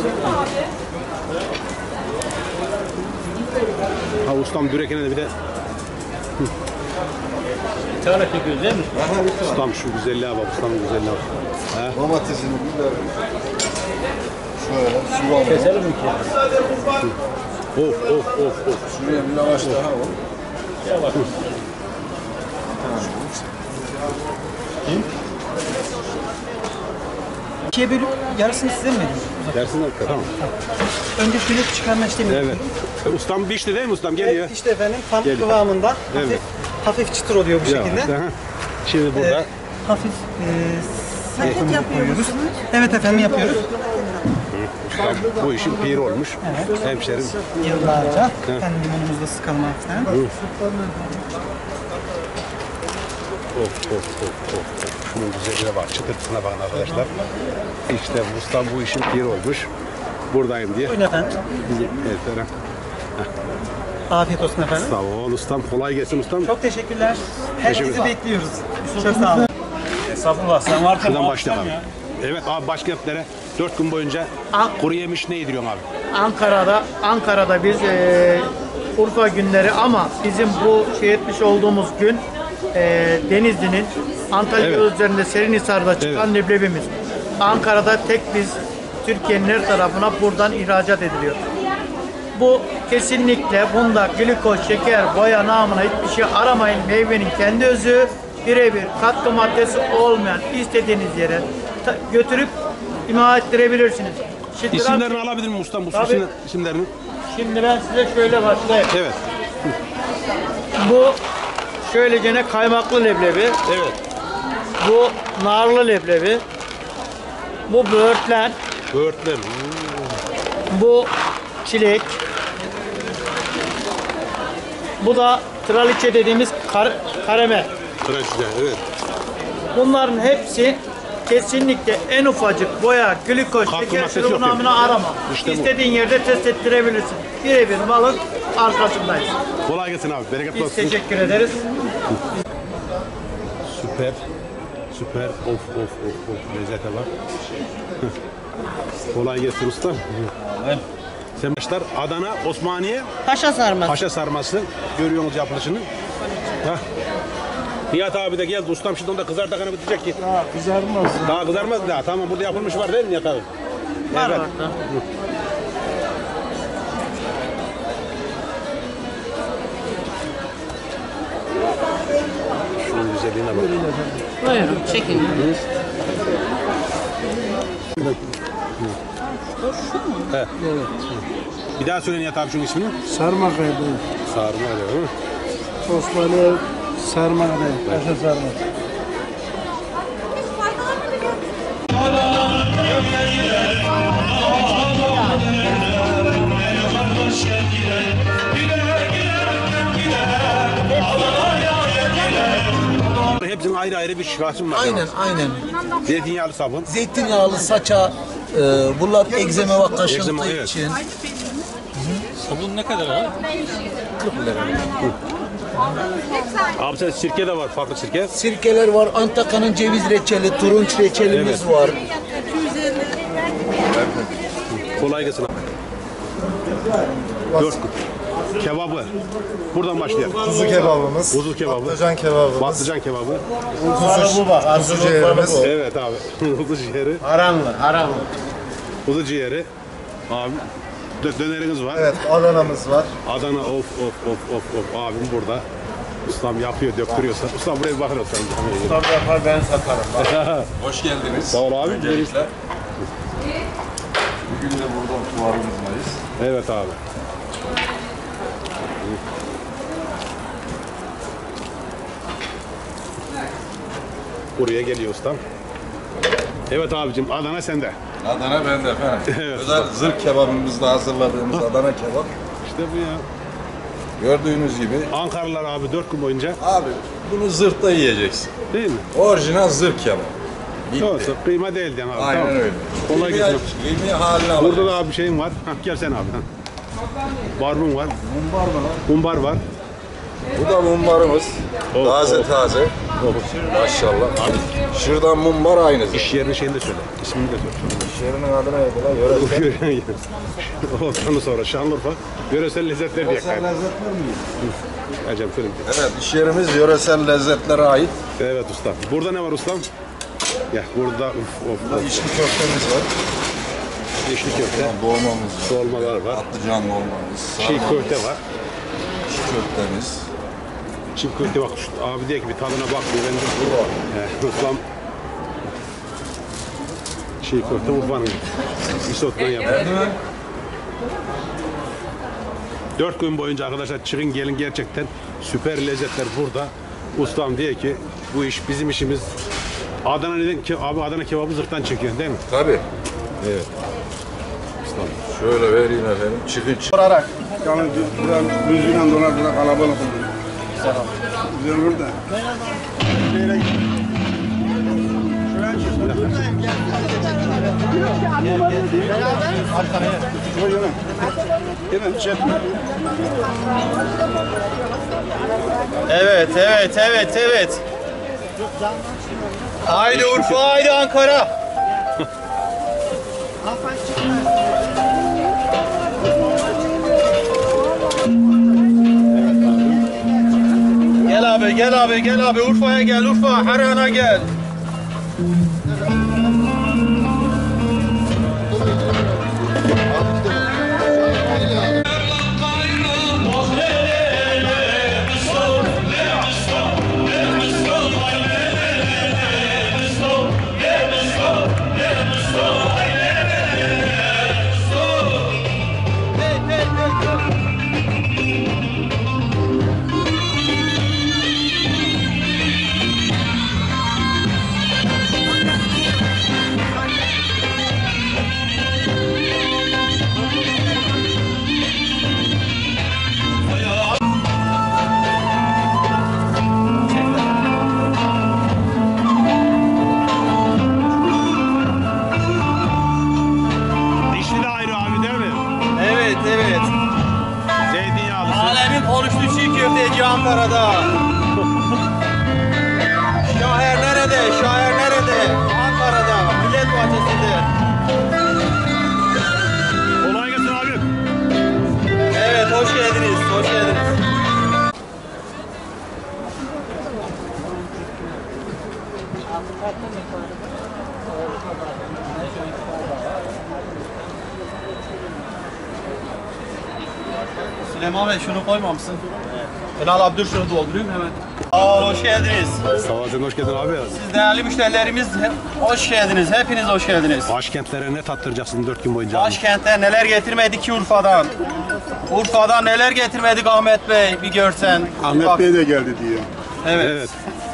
Ha ustam bürekene de bir de. Bir tane çekiyoruz değil mi? Ustam şu güzelliğe bak, ustamın güzelliğe bak. He? Domatesini biber. Şöyle soğan. Keselim mi ki? Of. Şuraya bir lavaş daha var. Yavaş. İkiye bölüp yarısını size mi vereyim? Dersinden tamam. Önce şöyle çıkarma işlemi. Evet. Ustam biçti değil mi ustam? Geliyor. Evet, işte efendim tam Geliyor. kıvamında Evet. hafif çıtır oluyor bu şekilde. Aha. Şimdi burada Hafif Paket yapıyor musunuz? evet efendim yapıyoruz. ustam bu işin piri olmuş. Hemşerim. Yıllarca kendi limonumuzda sıkalım hafiften. Of. Şunun güzelliğine bak. Çıtırtısına bakın arkadaşlar. İşte ustam bu işin piri olmuş. Buradayım diye. Buyurun efendim. Evet, efendim. Afiyet olsun efendim. Sağ ol ustam. Kolay gelsin ustam. Çok teşekkürler. Herkesi Teşekkür bekliyoruz. Çok sağ olun. Estağfurullah sen varken Şuradan bu başlayalım akşam abi. Evet abi başkentlere 4 gün boyunca kuru yemiş ne yediriyorsun abi? Ankara'da biz Urfa günleri ama bizim bu şey etmiş olduğumuz gün Denizli'nin Antalya Evet. yolu üzerinde Serinhisar'da çıkan leblebimiz. Ankara'da tek biz Türkiye'nin her tarafına buradan ihracat ediliyor. Bu kesinlikle bunda glikoz, şeker, boya namına hiçbir şey aramayın. Meyvenin kendi özü birebir katkı maddesi olmayan istediğiniz yere götürüp imha ettirebilirsiniz. Şimdi İsimlerini alabilir miyim ustam? Bu Tabii. isimlerini. Şimdi ben size şöyle başlayayım. Evet. Bu şöylecene kaymaklı leblebi. Evet. Bu narlı leblebi. Bu böğürtlen. Böğürtlen. Bu çilek. Bu da traliçe dediğimiz karamel. Tıraşçı. Evet. Bunların hepsi kesinlikle en ufacık boya, glikoz, Katkı şeker maddesi şurubu yok yani. namına arama. İşte bu. İstediğin yerde test ettirebilirsin. Birebir malın arkasındayız. Kolay gelsin abi. Bereketli Biz olsun. teşekkür ederiz. Süper. Of. Lezzete bak. Kolay gelsin usta. Sen başlar Adana, Osmaniye, Paşa sarması. Paşa sarması. Görüyorsunuz yapılışını. Hah. Nihat abi de geldi ustam şimdi onu da kızartakanı bitecek ki. Daha kızarmaz. Daha kızarmaz daha. Tamam burada yapılmış var değil mi Nihat abi? Var Evet. orada. Şunun güzelliğine bak. Buyurun çekin. He. Bir daha söyle Nihat abi şunun ismini. Sarma kaydı. Sarma diyor. Osmanlı sarma kaydı. Paşa sarma. Hepsinin ayrı ayrı bir şifası var. Aynen. Zeytinyağlı sabun. Zeytinyağlı saça, bunlar egzeme ve Egzema, kaşıntı evet. için. Sabun ne kadar abi? Abi sen sirke de var, farklı sirke. Sirkeler var, Antakya'nın ceviz reçeli, turunç reçelimiz Evet. var. Kolay gelsin. 4 gün. Kebabı. Buradan başlayalım. Kuzu kebabımız. Kuzu kebabı. Patlıcan kebabımız. Patlıcan kebabı. Kuzu ciğerimiz. Evet abi. Kuzu ciğeri. Haramlı. Kuzu ciğeri. Abi döneriniz var. Evet, Adana'mız var. Adana of. Abim burada. Ustam yapıyor, döktürüyorsa. Ustam buraya bir bakın ustam. Tabii yapar ben satarım. Hoş geldiniz. Sağ ol abi. Öncelikle. Bugün de burada fuarımızdayız. Evet abi. Buraya geliyor ustam. Evet abicim Adana sende. Adana bende efendim. Özel zırh kebabımızda hazırladığımız Adana kebap. İşte bu ya. Gördüğünüz gibi. Ankaralılar abi 4 gün boyunca Abi bunu zırhta yiyeceksin. değil mi? Orijinal zırh kebap. Bitti. Yoksa kıyma değil yani abi. Aynen Tamam. öyle. Kolay gelsin. Yemeği haline alacaksın. Burada da abi şeyim var. Hah, gel sen abi. Hah. Barbun var. Mumbar mı lan? Kumbar var. Bu da mumbarımız. Taze taze. Maşallah. Şuradan mumbar aynı. İş yerinin şeyini de söyle. İsmini de söyle. İş yerinin adı neydi lan? Yöresel. Ondan sonra Şanlıurfa yöresel lezzetler diye Yöresel kaydı. lezzetler mi? Acaba söyle. Evet, iş yerimiz yöresel lezzetlere ait. Evet ustam. Burada ne var ustam? Ya burada Burada içli köftemiz var. içli köfte, Dolmamız, dolmalar var. patlıcan dolmamız, Çiğ köfte var. çiğ köftemiz. Çiğ köfte bak abi diyor ki bir tadına bak diyor. Ben de ustam çiğ köfte Urfa'nın isotunu yapıyor. 4 gün boyunca arkadaşlar çıkın gelin gerçekten süper lezzetler burada. Ustam diyor ki bu iş bizim işimiz. Adana neden ki abi Adana kebabı zırhtan çekiyor değil mi? Tabii. Evet. Şöyle vereyim efendim. Çıkın çıkın. Yani buranın düzgünle donar burada kalabalık oluyor. Güzel olur da. Evet, evet, evet, evet. Haydi Urfa, haydi Ankara. Gel abi, gel abi, gel abi. Urfa'ya gel, Urfa, Harran'a gel. Dişli de ayrı abi değil mi? Evet, evet. Zeytinyağlısı. Alemin konuştuğu çiğ köfteci Ankara'da. Şair nerede? Şair nerede? Ankara'da. Millet Bahçesi'nde. Kolay gelsin abi. Evet, hoş geldiniz. Hoş geldiniz. Süleyman Bey şunu koymamışsın. Ünal Abdül şunu doldurayım hemen. Hoş geldiniz. Sağ olasın, hoş geldin abi. Siz değerli müşterilerimiz hoş geldiniz. Hepiniz hoş geldiniz. Başkentlere ne tattıracaksın 4 gün boyunca? Başkent'te neler getirmedik ki Urfa'dan. Urfa'dan neler getirmedik Ahmet Bey bir görsen. Ahmet Bak, Bey de geldi diyor. Evet. Evet.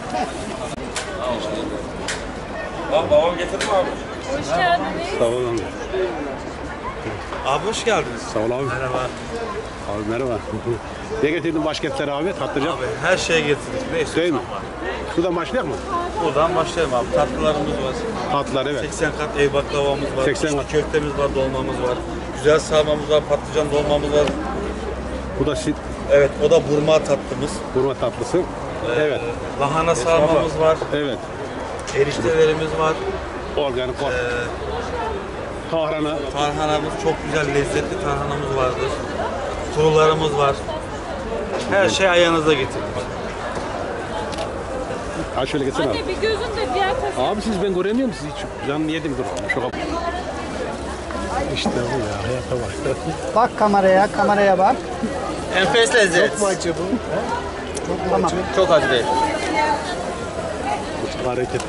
Babam getirdi mi abi? Sağ ol abi. Abi hoş geldiniz. Sağ ol abi. Merhaba. Abi merhaba. Ne getirdin başkentlere abi? Tattıracak. Abi her şeye getirdik. Ne Değil istiyorsan mi? var. Şuradan başlayalım mı? Buradan başlayalım abi. Tatlılarımız var. Tatlılar evet. 80 kat ev baklavamız var. 80 İçli kat. köftemiz var, dolmamız var. Güzel sarmamız var, patlıcan dolmamız var. Bu da sit, Evet, o da burma tatlımız. burma tatlısı. Evet. Lahana sarmamız var. Evet. Eriştelerimiz var. Organik or. Tahrana. Tarhanamız çok güzel, lezzetli tarhanamız vardır. Kurularımız var. Her şey ayağınıza getirdik. Ha şöyle geçsene abi. Anne bir gözün de diğer tarafı. Abi siz ben göremiyorum sizi hiç. Canlı yedim dur. Şu kapı. İşte bu ya hayata bak. Bak kameraya bak. Enfes lezzet. Çok mu acı bu? Çok mu acı? Çok acı değil. Hareket.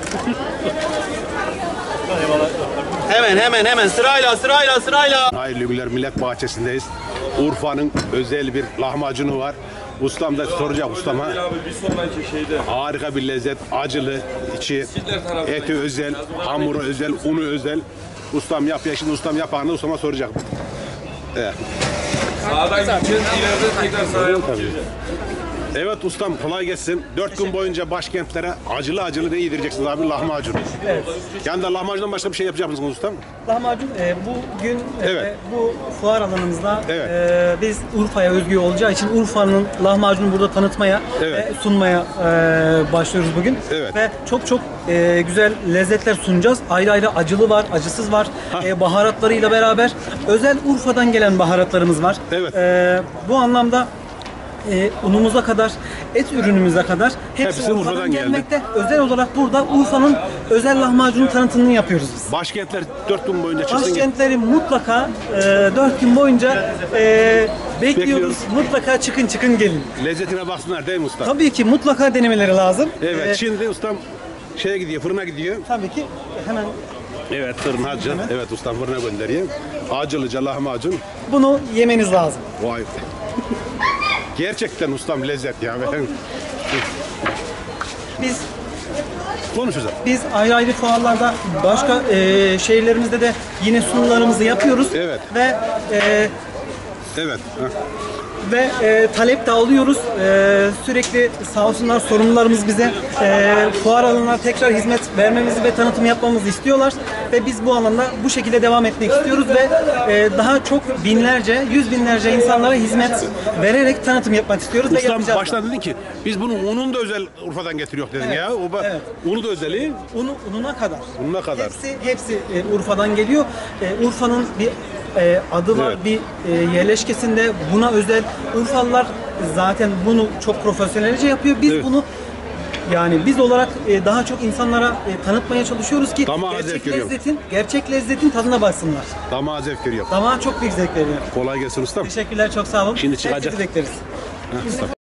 Hemen sırayla. Hayırlı günler Millet Bahçesi'ndeyiz. Urfa'nın özel bir lahmacunu var. Ustam da soracak ustama. Abi bir sonraki şeyde. Harika bir lezzet. Acılı, içi, eti özel, hamuru özel, unu özel. Ustam yapıyor. Şimdi ustam yapağını ustama soracak. Evet. Sağdan gideceğiz, ileride tekrar sağa Tabii. Evet ustam kolay gelsin. 4 gün boyunca başkentlere acılı acılı ne yedireceksiniz abi? Lahmacun. Evet. Yani da lahmacundan başka bir şey yapacak mısınız ustam? Lahmacun bugün Evet. bu fuar alanımızda Evet. biz Urfa'ya özgü olacağı için Urfa'nın lahmacunu burada tanıtmaya Evet. ve sunmaya başlıyoruz bugün. Evet. Ve çok güzel lezzetler sunacağız. Ayrı ayrı acılı var, acısız var. Baharatlarıyla beraber özel Urfa'dan gelen baharatlarımız var. Evet. Bu anlamda unumuza kadar, et ürünümüze kadar Hepsi hepsi Urfa'dan Urfa'dan geldi. gelmekte. Özel olarak burada Urfa'nın özel lahmacunun tanıtımını yapıyoruz biz. Başkentler 4 gün boyunca çıksın. Başkentleri mutlaka 4 gün boyunca bekliyoruz. Bekliyoruz. Mutlaka çıkın gelin. Lezzetine baksınlar değil mi usta? Tabii ki mutlaka denemeleri lazım. Evet şimdi ustam şeye gidiyor, fırına gidiyor. Tabii ki hemen Evet fırın hacı. Evet ustam fırına gönderiyor. Acılıca lahmacun. bunu yemeniz lazım. Vay. Gerçekten ustam lezzet ya. Biz Konuşacağız. biz ayrı fuarlarda başka şehirlerimizde de yine sunumlarımızı yapıyoruz. Evet. Ve Evet. talep de alıyoruz. Sürekli sağ olsunlar sorumlularımız bize fuar alanına tekrar hizmet vermemizi ve tanıtım yapmamızı istiyorlar. Ve biz bu alanda bu şekilde devam etmek istiyoruz ve daha çok binlerce, yüz binlerce insanlara hizmet vererek tanıtım yapmak istiyoruz. ve Ustam yapacağız da. baştan dedin ki biz bunun ununu da özel Urfa'dan getiriyor dedin Evet, ya. evet. Unu da özeli. Ununa kadar. Ununa kadar. Hepsi Urfa'dan geliyor. Urfa'nın bir adı var, Evet. bir yerleşkesinde buna özel. Urfalılar zaten bunu çok profesyonelce yapıyor. Biz Evet. bunu yani biz olarak daha çok insanlara tanıtmaya çalışıyoruz ki Damağa zevk veriyor. gerçek lezzetin tadına baksınlar. Damağa zevk veriyor. Damağa çok büyük zevk veriyor. Kolay gelsin ustam. Teşekkürler, çok sağ olun. Şimdi çıkacak. Herkesi bekleriz. Heh, usta.